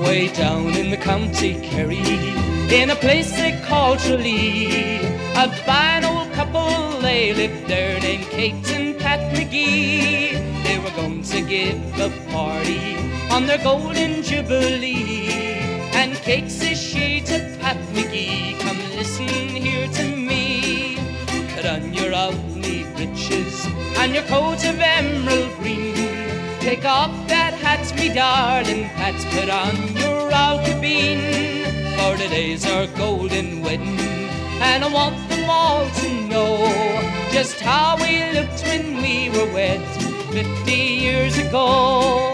way down in the county Kerry, in a place they call Tralee. A fine old couple, they lived there, named Kate and Pat McGee. They were going to give a party on their golden jubilee. And Kate says she to Pat McGee, come listen here to me. Put on your owly breeches and your coat of emerald green. Take off that hat, me darling Pat, put on your alcabeen. For today's our golden wedding, and I want them all to know just how we looked when we were wed 50 years ago.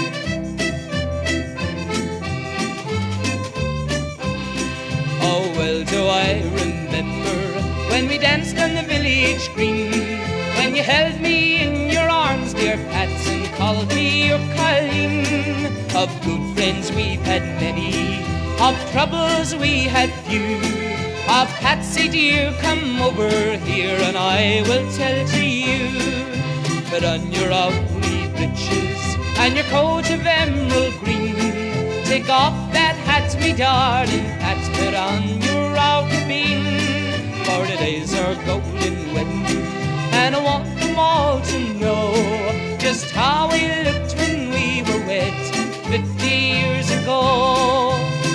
Oh, well do I remember when we danced on the village green, when you held me in your arms, dear Pat, and called me your Colleen. Of good friends we've had many, of troubles we had few. Of Patsy dear, come over here and I will tell to you. Put on your owly breeches and your coat of emerald green. Take off that hat, me darling Pat, put on your alcabeen. For today's our golden wedding, and I want them all to know just how we looked when we were wed 50 years ago.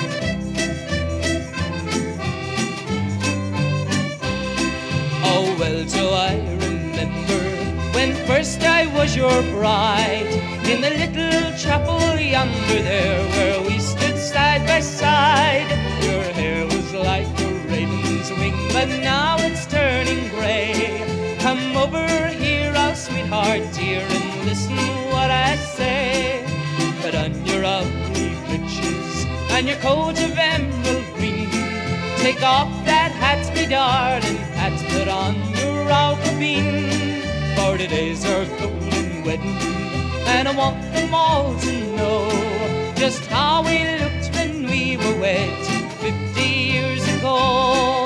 Oh, well do I remember when first I was your bride, in the little chapel yonder there, where we stood side by side. Your hair was like a raven's wing, but now it's turning grey. Come over here, our sweetheart dear, and listen what I say. Put on your ugly breeches and your coat of emerald green. Take off that hat, me darling Pat, put on your alcabeen. For today's our golden wedding, and I want them all to know just how we looked when we were wed 50 years ago.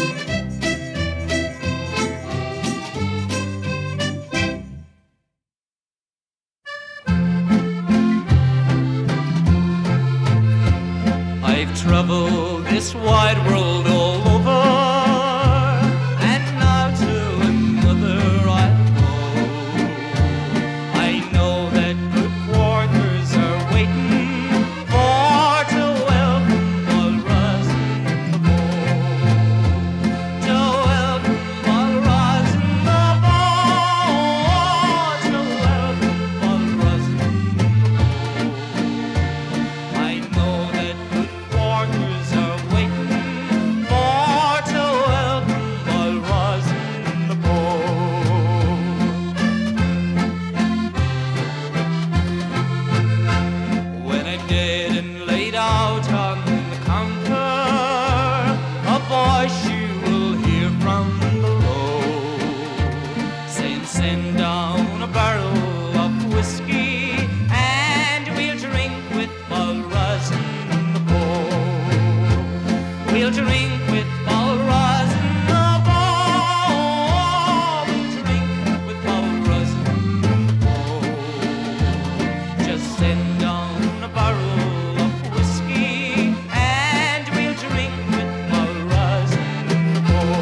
I've traveled this wide world all over, and now to another I'll go. I know that good quarters are waiting for to welcome all rosin the bow. To welcome all rosin the bow. To welcome all rosin the bow. I know that good quarters are waiting for to welcome all rosin the bow. When I'm dead and laid out on the counter, a voice you will hear from below, saying send down a barrel of whiskey and we'll drink with all rosin the bow. We'll drink with all rosin the bow. We'll drink with all rosin the bow. Just send down a barrel of whiskey and we'll drink with all rosin the bow.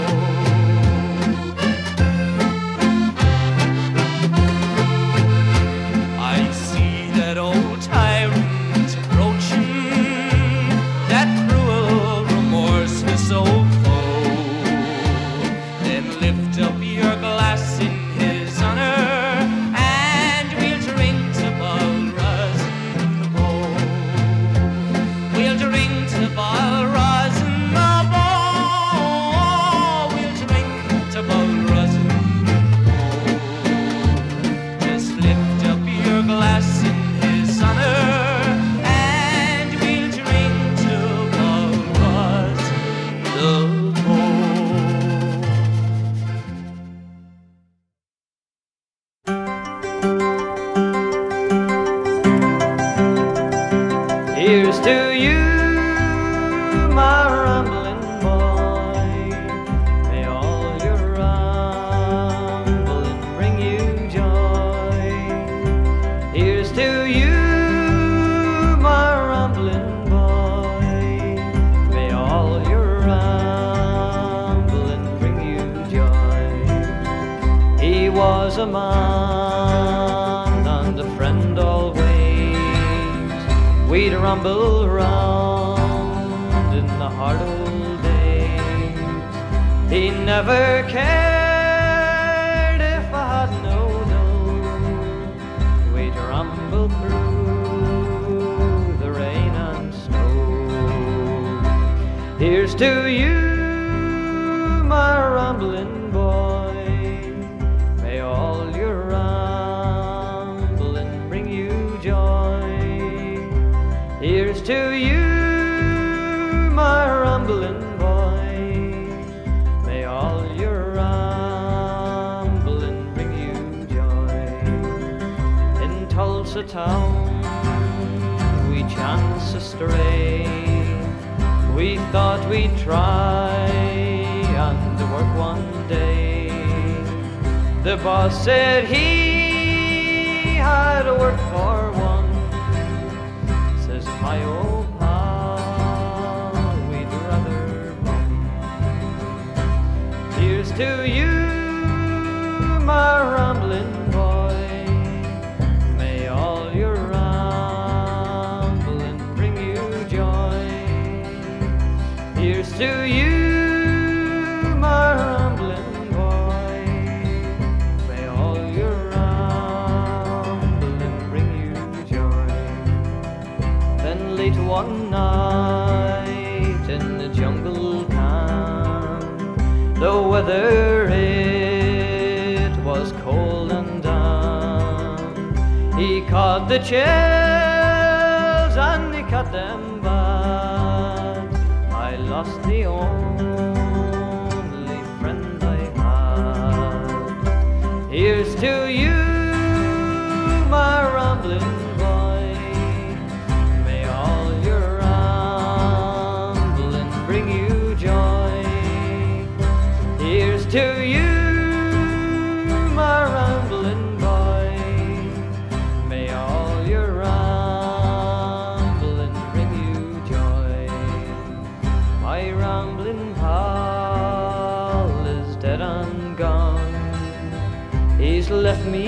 I see that old tyrant approaching, that cruel, remorseless old foe. Then lift up your glass in his honor and we'll drink to all rosin the bow. We'll drink to all rosin the bow. We'll drink to all rosin the bow. Just lift up your glass in his honor and we'll drink to all rosin the bow. Here's to you, my rambling boy. May all your rambling bring you joy. Here's to you, my rambling was a man and a friend always. We'd ramble round in the hard old days. He never cared if I had no dough. We'd ramble through the rain and snow. Here's to you, my rambling boy. May all your rambling bring you joy. Here's to you, my rambling boy. May all your rambling bring you joy. In Tulsa town we chanced to stray. We thought we'd try and work one day. The boss said he had work for one. Says my old pal, we'd rather bum. Here's to you, my rambling boy. May all your rambling bring you joy. Here's to you, my rambling boy. May all your rambling bring you joy. Then late one night in the jungle camp, the weather it was cold and damp. He caught the chills and he caught them bad. I lost the only friend I had. Here's to you, my rambling boy. May all your rambling bring you joy. Here's to you, my rambling boy. May all your rambling bring you joy. My rambling pal is dead and gone. He's left me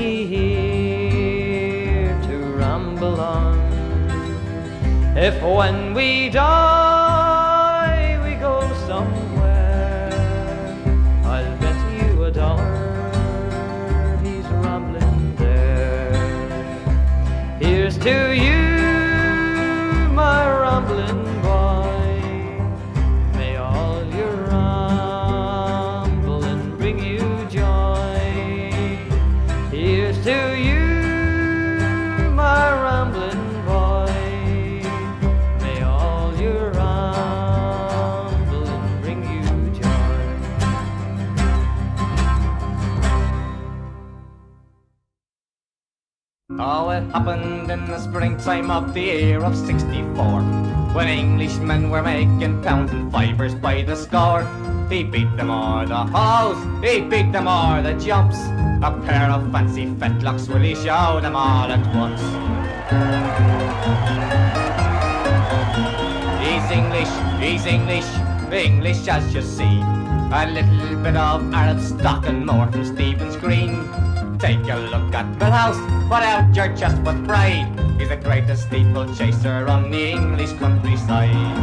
here to ramble on. If when we die we go somewhere, I'll bet you $1 he's rambling there. Here's to you, my rambling boy. May all your rambling bring you joy. Here's to you, my rambling boy. May all your rambling bring you joy. Oh, it happened in the springtime of the year of '64, when Englishmen were making pounds and fivers by the score. He beat them o'er the halls, he beat them o'er the jumps. A pair of fancy fetlocks will he show them all at once. He's English, English as you see. A little bit of Arab stock and more from Stephen's Green. Take a look at Millhouse, put out your chest with pride. He's the greatest steeplechaser on the English countryside.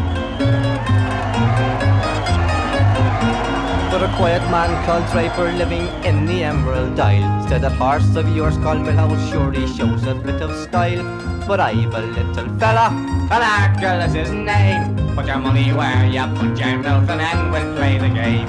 But a quiet man called Draper living in the Emerald Isle said that horse of yours called Millhouse surely shows a bit of style. But I've a little fella, An Arkle is his name. Put your money where you put your mouth and then we'll play the game.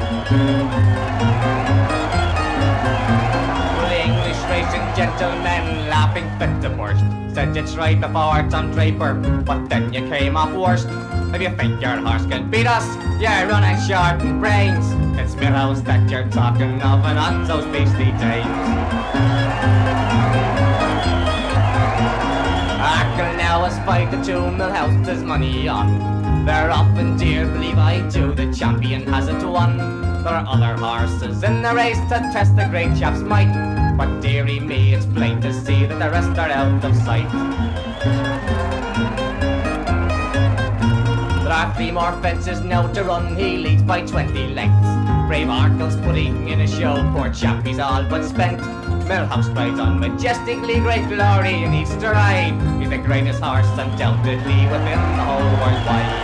Well, English racing gentlemen laughing fit to burst said you'd tried before Tom Draper, but then you came off worst. If you think your horse can beat us, you're running short in brains. It's Millhouse that you're talking of and not those beastly dames. Arkle now is 5-2, Millhouse has money on. They're often dear, believe I do, the champion hasn't won. There are other horses in the race to test the great chap's might, but dearie me, it's plain to see that the rest are out of sight. There are 3 more fences now to run, he leads by 20 lengths. Brave Arkle's putting in a show, poor chap, he's all but spent. Millhouse rides on majestically, great glory in Easter Ride. He's the greatest horse undoubtedly within the whole world wide.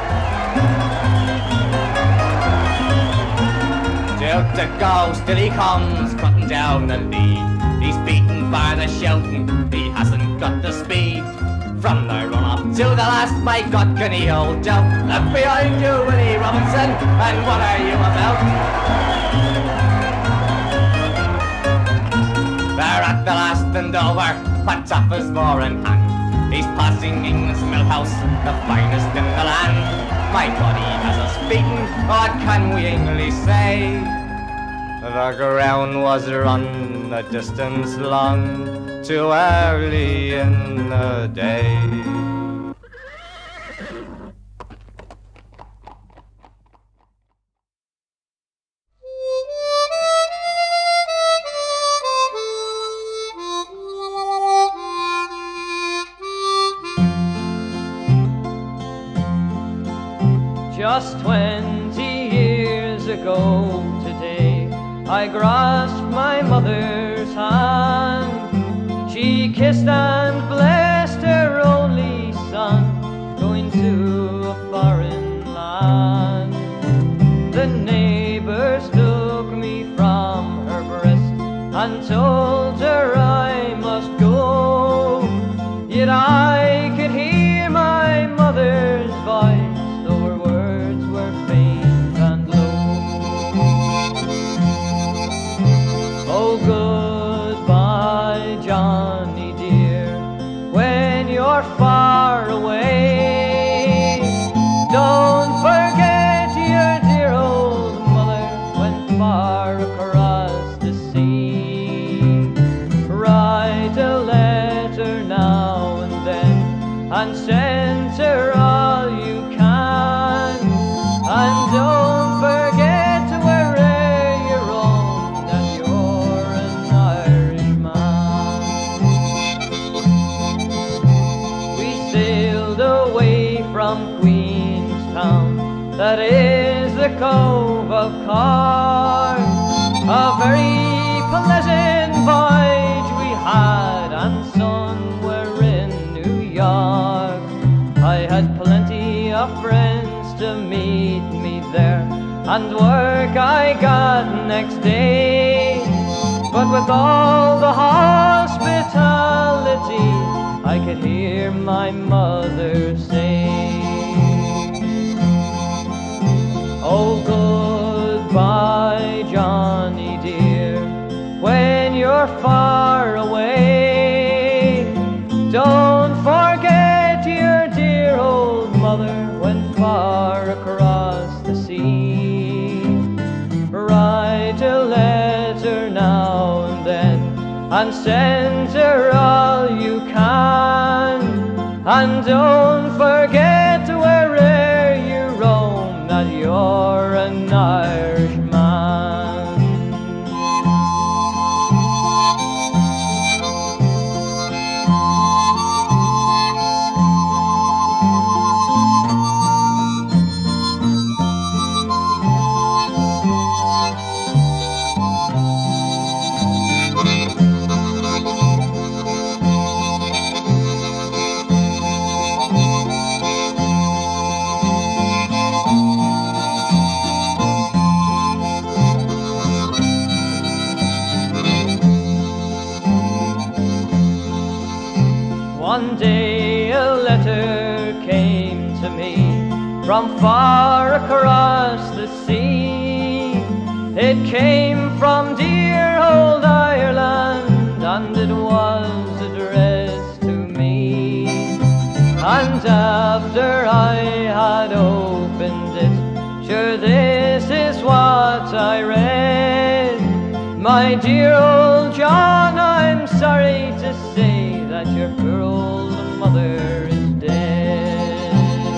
Duke the go, still he comes, cutting down the lead. He's beaten by the shouting, he hasn't got the speed. From the run-up to the last, my God, can he hold out? Left behind you, Willie Robinson, and what are you about? They're at the last and over, what's off is more in hand. He's passing England's Millhouse, the finest in the land. My God, he has us beaten, what can we English say? The ground was run a distance long, too early in the day. Just 20 years ago today, I grasped my mother's hand. She kissed and blessed her only son, going to a foreign land. The neighbors took me from her breast and told her I must go. Yet I could hear my mother's voice, though her words were faint and low. Oh, goodbye, Johnny dear, when you're far away. Don't forget your dear old mother when far across the sea. Write a letter now and then and send her all you can. And don't forget where'er you roam that you're an Irishman. We sailed away from Queenstown, that is the Cove of Cork. A very pleasant voyage we had, and somewhere in New York I had plenty of friends to meet me there, and work I got next day. But with all the hospitality, I could hear my mother say, oh, goodbye, Johnny dear, when you're far away. Don't forget your dear old mother when far across the sea. Write a letter now and then and send her all you can. And don't forget where'er you roam that you're an Irishman. One day a letter came to me from far across the sea. It came from dear old Ireland, and it was addressed to me. And after I had opened it, sure this is what I read. My dear old John, I'm sorry to say that your poor old mother is dead.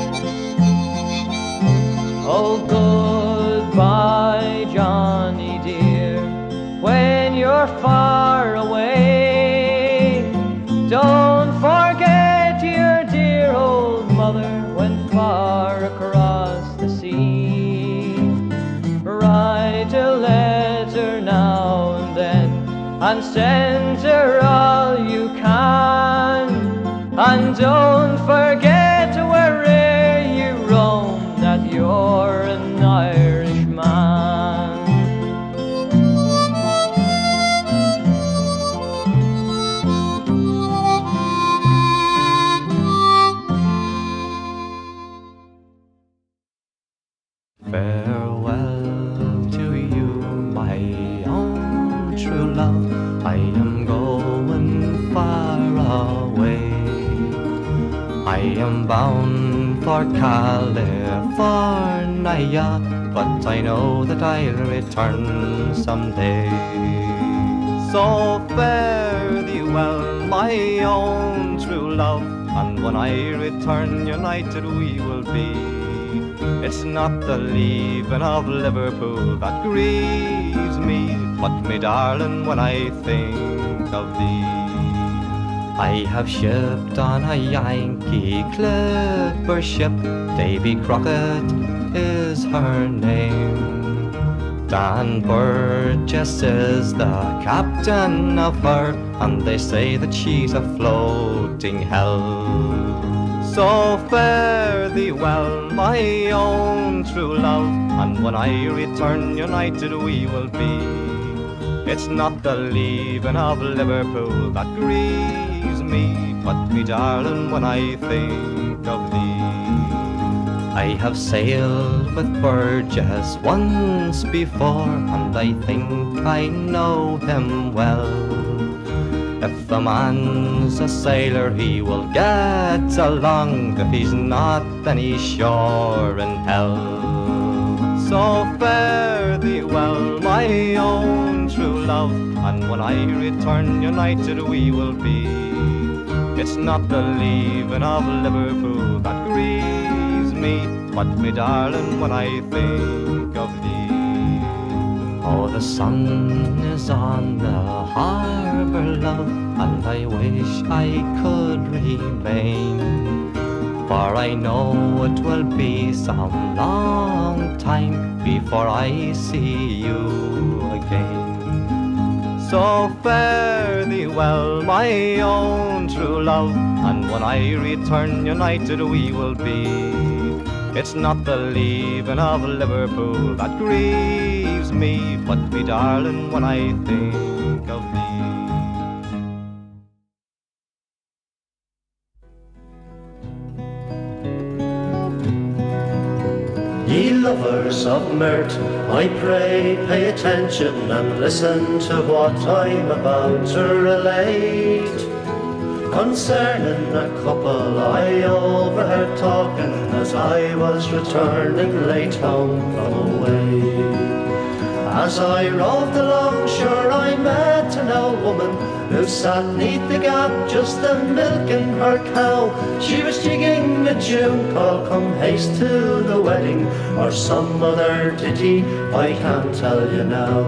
Oh, goodbye, Johnny dear, when you're far away. Don't forget your dear old mother when far across the sea. Write a and send her all you can. And don't forget where'er you roam that you're an Irishman. Farewell to you, my own true love. I am going far away. I am bound for California, but I know that I'll return someday. So fare thee well, my own true love, and when I return united we will be. It's not the leaving of Liverpool that grieves me, but me darling, when I think of thee. I have shipped on a Yankee clipper ship, Davy Crockett is her name. Dan Burgess is the captain of her, and they say that she's a floating hell. So fare thee well, my own true love, and when I return united we will be. It's not the leaving of Liverpool that grieves me, but me darling, when I think of thee. I have sailed with Burgess once before, and I think I know him well. If a man's a sailor, he will get along. If he's not, then he's sure in hell. So fare thee well, my own true love, and when I return united we will be. It's not the leaving of Liverpool that grieves me, but me darling, when I think of thee. Oh, the sun is on the harbour, love, and I wish I could remain, for I know it will be some long time before I see you again. So fare thee well, my own true love, and when I return united we will be. It's not the leaving of Liverpool that grieves me, but me darling, when I think of thee. Ye lovers of mirth, I pray pay attention and listen to what I'm about to relate. Concerning a couple I overheard talking as I was returning late home from away. As I roved along, sure I met an old woman who sat neath the gap just a-milking her cow. She was jigging a tune called Come Haste to the Wedding, or some other ditty, I can't tell you now.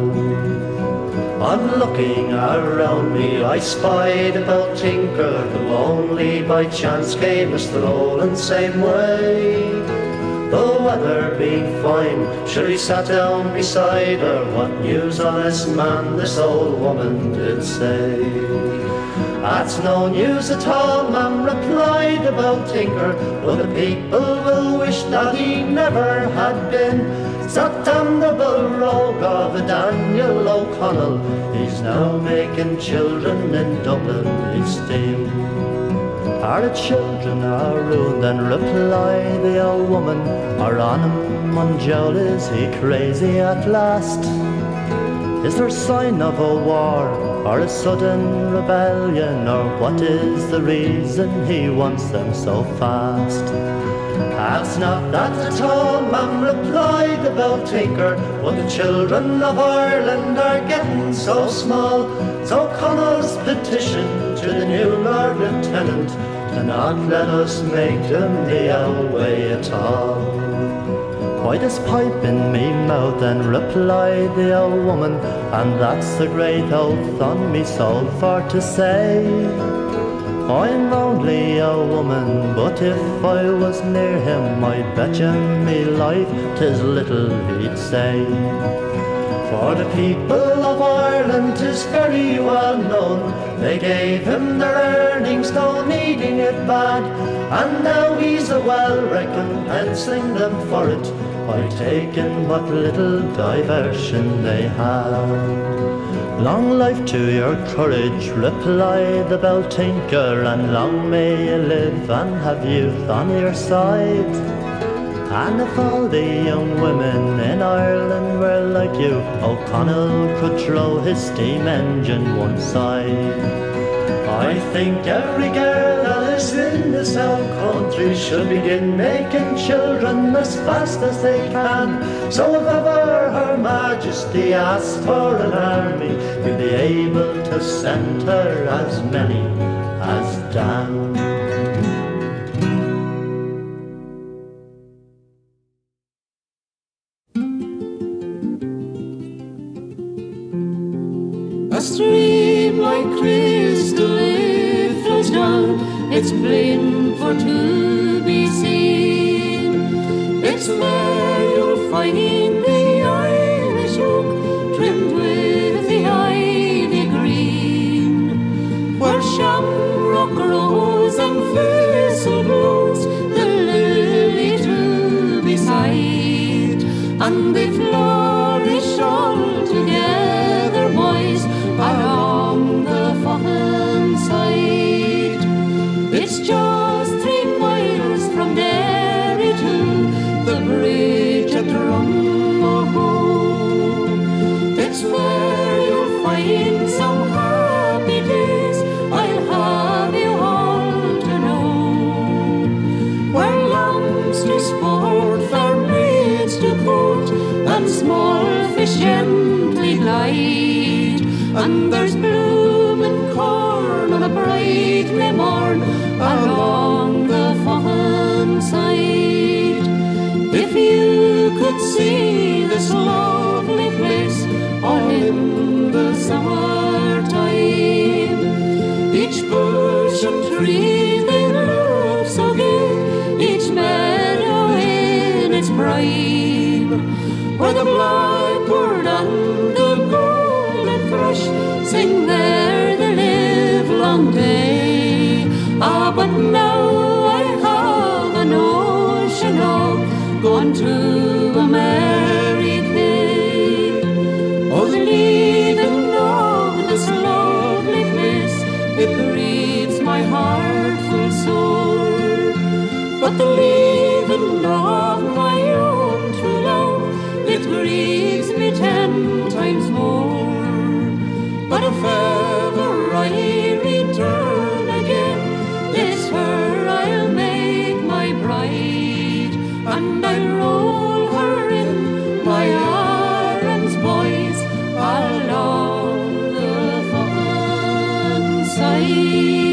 On looking around me I spied a bold tinker who only by chance came a strolling same way. The weather being fine, sure he sat down beside her. What news, honest man, this old woman did say. That's no news at all, ma'am, replied the bold tinker, but the people will wish that he never had been. That damnable rogue of a Daniel O'Connell, he's now making children in Dublin his theme. Are the children are ruined, then reply the old woman, or on him on Jowl, is he crazy at last? Is there sign of a war, or a sudden rebellion, or what is the reason he wants them so fast? That's not that at all, ma'am, replied the bold tinker, but the children of Ireland are getting so small. So Connell's petition to the new Lord Lieutenant to not let us make them the old way at all. Why this pipe in me mouth, then replied the old woman, and that's a great oath on me soul for to say. I'm only a woman, but if I was near him, I bet you me life 'tis little he'd say. For the people of Ireland 'tis very well known, they gave him their earnings, no needing it bad, and now he's a well recompensing them for it, by taking what little diversion they had. Long life to your courage, replied the bell tinker, and long may you live and have youth on your side. And if all the young women in Ireland were like you, O'Connell could throw his steam engine one side. I think every girl that is in this old country should begin making children as fast as they can. So if ever Her Majesty asks for an army, we'll be able to send her as many as Dan. A stream like crystal it flows down, it's plain for to be seen. It's where you'll find the Irish oak, trimmed with the ivy green, where shamrock grows and thistle blows, the lily too beside, and they flourish all together, boys, along the Fohan side. It's just 3 miles from Derry to the bridge at Drummoho. It's where you'll find some happy days, I'll have you all to know, where lambs to sport, fair maids to court, and small fish gently glide. And there's bloomin' corn on a bright May morn along the Fohan side. If you could see this lovely place all in the summertime, each bush and tree they look so gay, each meadow in its prime, where the blackbird and the golden thrush sing there the livelong day. Ah, but now I have a notion of going to a merry day. Oh, the leaving of this lovely place, it grieves my heart full sore, but the leaving of my own true love, it grieves me 10 times more. But if ever I return again, it's her I'll make my bride, and I'll roll her in my arms, boys, along the Fohan side.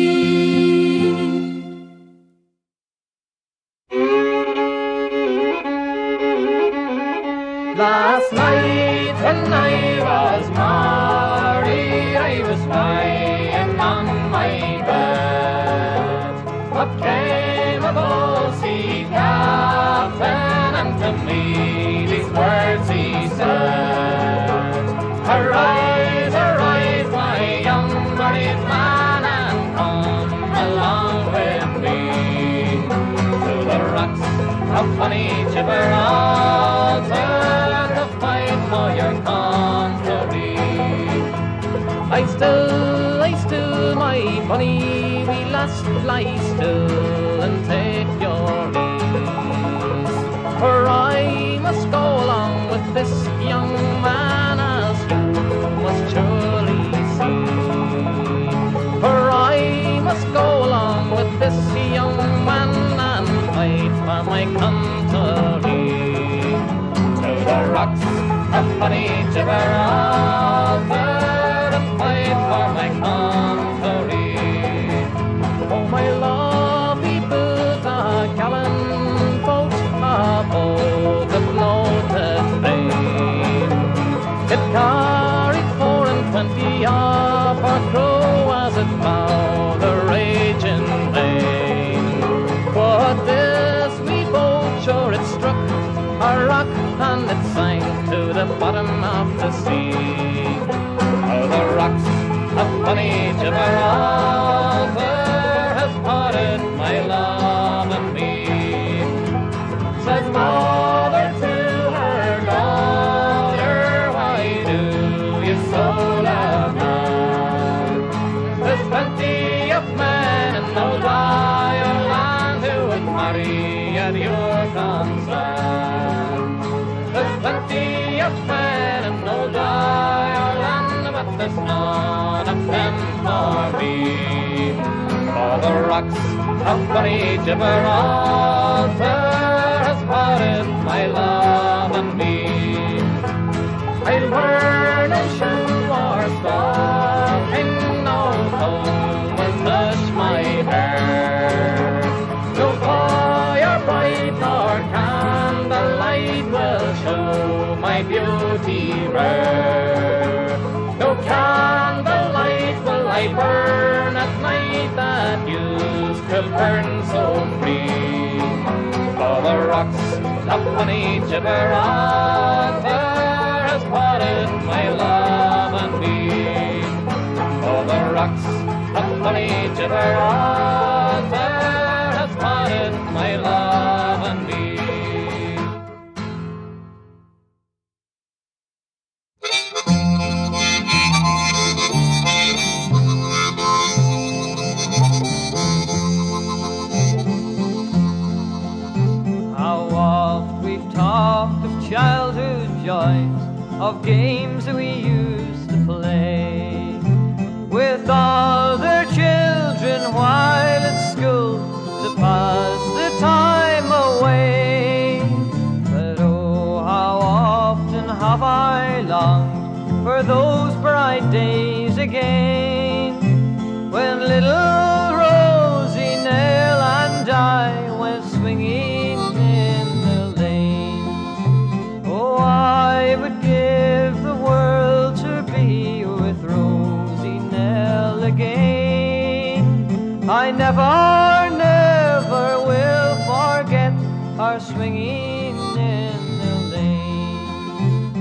Last night when I was married, I was lying on my bed. Up came a bossy captain, and to me these words he said: Arise, arise, my young married man, and come along with me to the rocks of Funny Gibraltar, to fight for your country. Lie still, my bonny wee lass, lie still and take your ease, for I must go along with this young man, as you must surely see. For I must go along with this young man and fight for my country. To the rocks of Funny Gibraltar, fight for my country. Oh, my lovely boat, a gallant boat, a boat of loaded fame. It carried 24 of our crew as it bowed the raging main. But this wee boat, sure it struck a rock, and it sank to the bottom of the sea. Gibraltar has parted my love and me. Says mother to her daughter, why do you so love man? There's plenty of men in old Ireland who would marry at your consent. There's plenty of men in old Ireland, but there's none of them for me. For the rocks of bonny Gibraltar has parted my love and me. I'll wear no shoe or stocking, no comb will touch my hair. No fire bright nor candlelight will show my beauty rare. No candlelight will I burn at night that used to burn so free. For the rocks of bonny Gibraltar has parted my love and me. For the rocks of bonny Gibraltar has parted my love and me. How oft we've talked of childhood joys, of games that we used to play with other children while at school to pass the time away. But oh, how often have I longed for those bright days again, when little Rosie, Nell and I went swinging in the lane. Oh, I would give the world to be with Rosie, Nell again. I never, never will forget our swinging in the lane.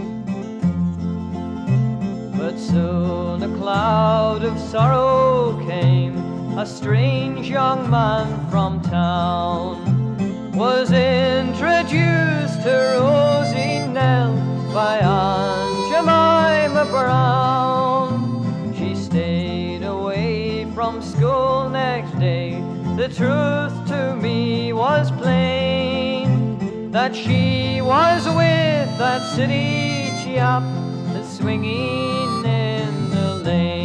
But soon a cloud of sorrow came. A strange young man from town was introduced to Rosie Nell by Aunt Jemima Brown. She stayed away from school next day. The truth to me was plain, that she was with that city chap that's swinging in the lane.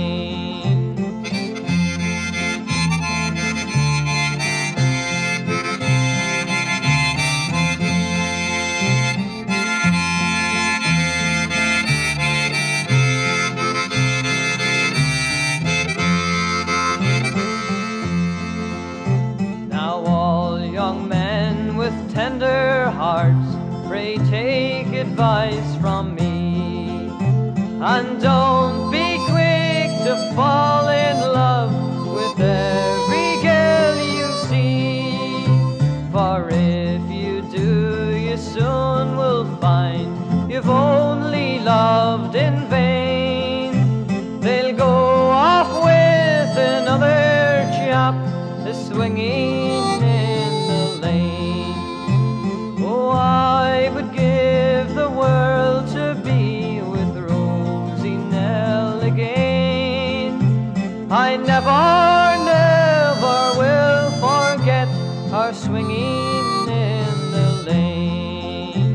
Tender hearts, pray take advice from me, and don't be quick to fall in love with every girl you see. For if you do, you soon will find you've only loved in vain. They'll go off with another chap, the swinging in the lane. I would give the world to be with Rosie Nell again. I never, never will forget our swinging in the lane.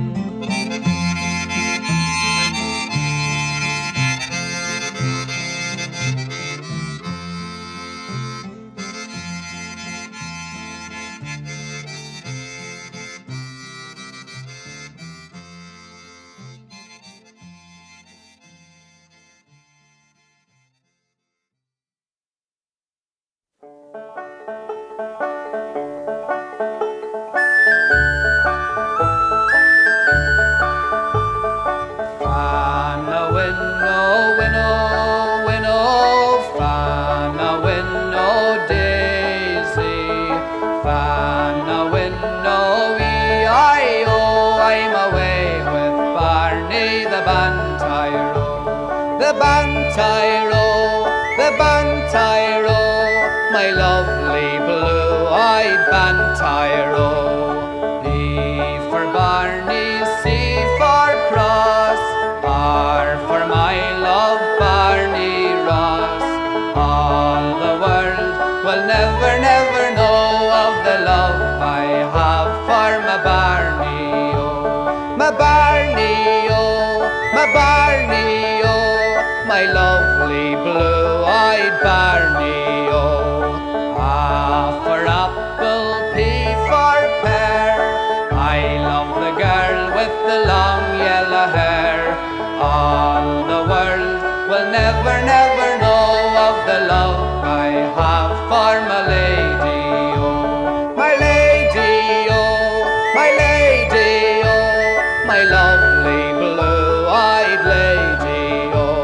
my lovely blue-eyed Bantyro. B for Barney, C for Cross, R for my love Barney Ross. All the world will never, never know of the love I have for my Barney, oh. My Barney, oh, my Barney, oh, my lovely blue-eyed Barney, oh. A for apple, P for pear, I love the girl with the long yellow hair. All the world will never, never know of the love I have for my lady, oh. My lady, oh, my lady, oh, my lovely blue-eyed lady, oh.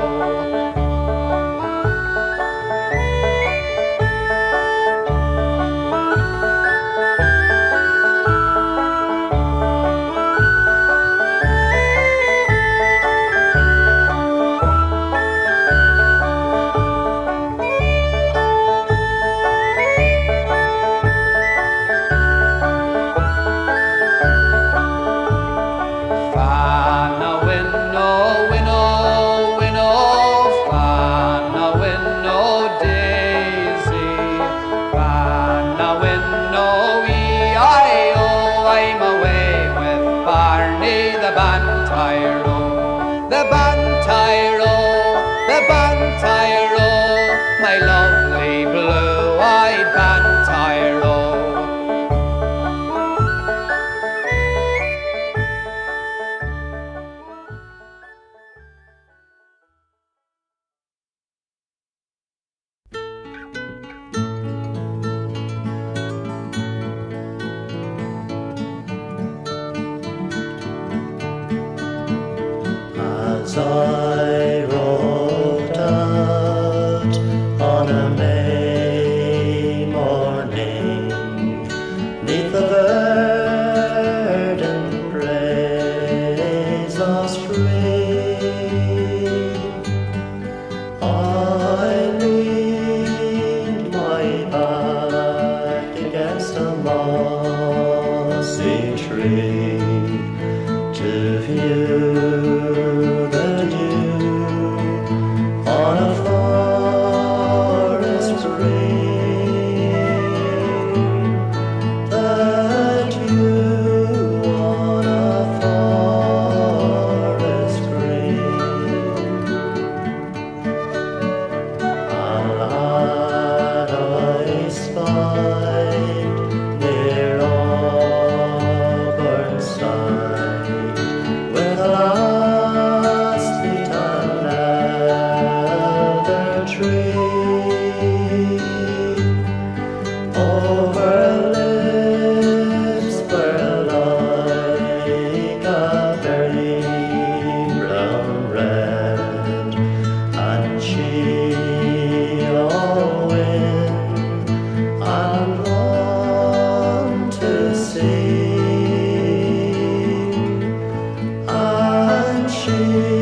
The Bantyro, the Bantyro, my lovely blue-eyed Bantyro. As I rode out on a May morning, 'neath the verdant praise of spring, I leaned my back against a mossy tree to view the dew on a forest green, the dew on a forest green. A lad I spied near Auburnside, with a last feet on elder tree, over lips were like a berry brown red, and she all win and want to see, and she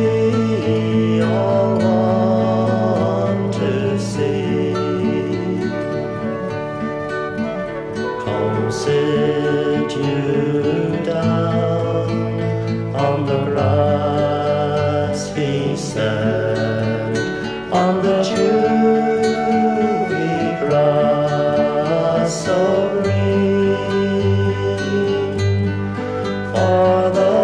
all want to see. Come sit you down on the grass, he said, on the dewy grass so green, for the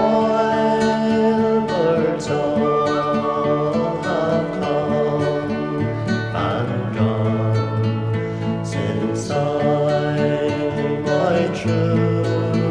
wild birds all have come and gone since I my true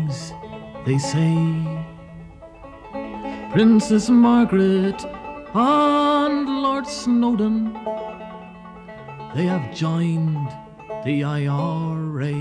things they say. Princess Margaret and Lord Snowdon, they have joined the IRA.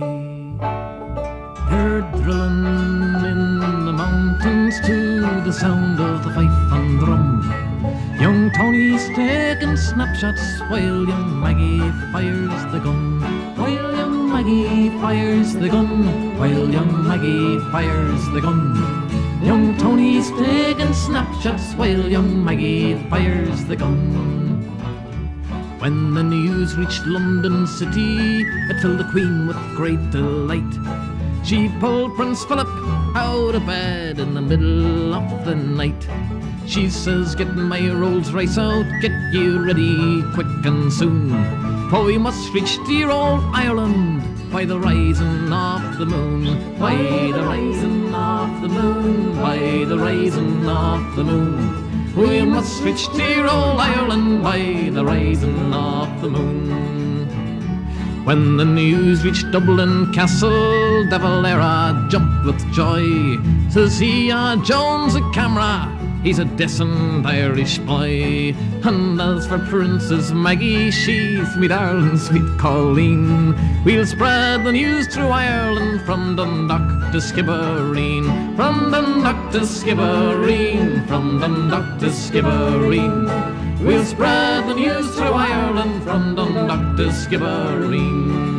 They're drilling in the mountains to the sound of the fife and drum. Young Tony's taking snapshots while young Maggie fires the gun. While young Maggie fires the gun. While young Maggie fires the gun. Young Tony's taking snapshots while young Maggie fires the gun. When the news reached London City, it filled the Queen with great delight. She pulled Prince Philip out of bed in the middle of the night. She says, get my Rolls Royce out, get you ready quick and soon, for we must reach dear old Ireland by the rising of the moon. By the rising of the moon, by the rising of the moon. We must reach dear old Ireland by the rising of the moon. When the news reached Dublin Castle, De Valera jumped with joy. Says he, Jones a camera, he's a decent Irish boy. And as for Princess Maggie, she's me darling sweet Colleen. We'll spread the news through Ireland from Dundalk to Skibbereen. From Dundalk to Skibbereen. From Dundalk to Skibbereen. We'll spread the news through Ireland from Dundalk to Skibbereen.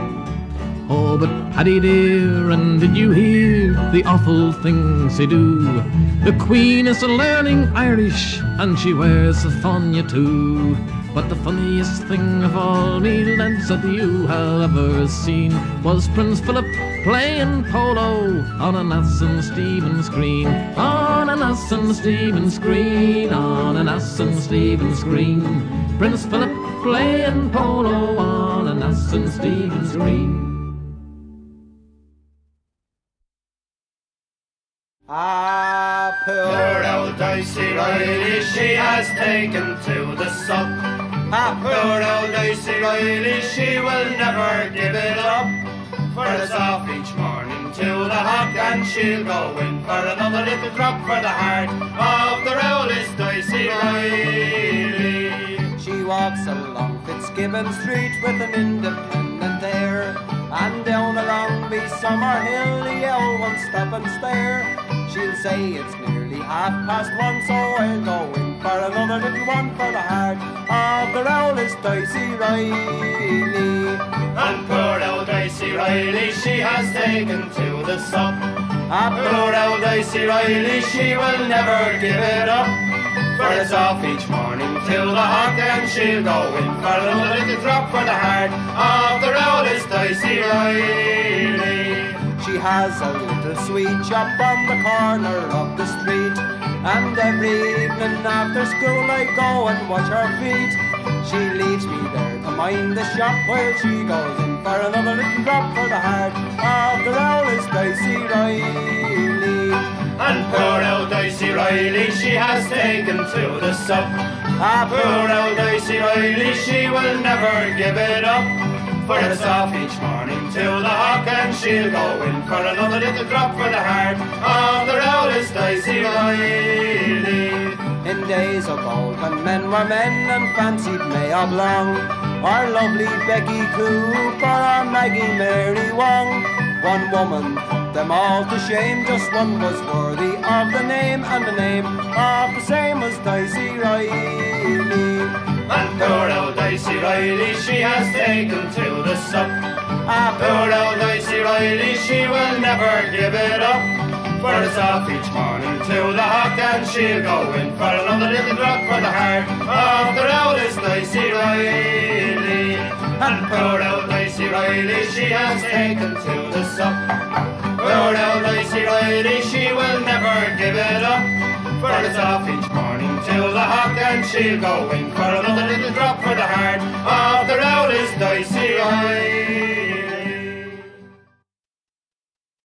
Oh, but Paddy dear, and did you hear the awful things they do? The Queen is learning Irish, and she wears a fanya too. But the funniest thing of all, me lads, that you have ever seen was Prince Philip playing polo on an Aston Stevens green. On an Aston Stevens green. On an Aston Stevens green. Prince Philip playing polo on an Aston Stevens green. Ah, poor old Dicey Riley, she has taken to the sup. Ah, poor old Dicey Riley, she will never give it up. For it's off each morning to the hog, and she'll go in for another little drop for the heart of the rowless Dicey Riley. She walks along Fitzgibbon Street with an independent air, and down along the Summer Hill the old ones stop and stare. She'll say it's nearly 1:30, so I'll go in for another little one for the heart of the rowless Dicey Riley. And poor old Dicey Riley, she has taken to the sup. Ah, poor old Dicey Riley, she will never give it up. For it's off each morning till the hog, and she'll go in for another little drop for the heart of the rowless Dicey Riley. She has a little sweet shop on the corner of the street, and every evening after school I go and watch her feet. She leaves me there to mind the shop while she goes in for another little drop for the heart of the rowless Dicey Riley. And poor old Dicey Riley, she has taken to the sup. Ah, poor old Dicey Riley, she will never give it up. For it's off each morning till the hog, and she'll go in for another little drop for the heart of the rowless Dicey Riley. In days of old when men were men and fancied Mayob Long, or lovely Becky Cooper or Maggie Mary Wong, one woman put them all to shame, just one was worthy of the name, and the name of the same was Dicey Riley. And poor old Dicey Riley, she has taken to the sup. Ah, poor old Dicey Riley, she will never give it up. For it's off each morning till the hog, and she'll go in for another little drop for the heart of the rowless Dicey Riley. And poor old Dicey Riley, she has taken to the sup. Poor old Dicey Riley, she will never give it up. For it's off each morning till the hog, and she'll go in for another little drop for the heart of the rowless Dicey Riley.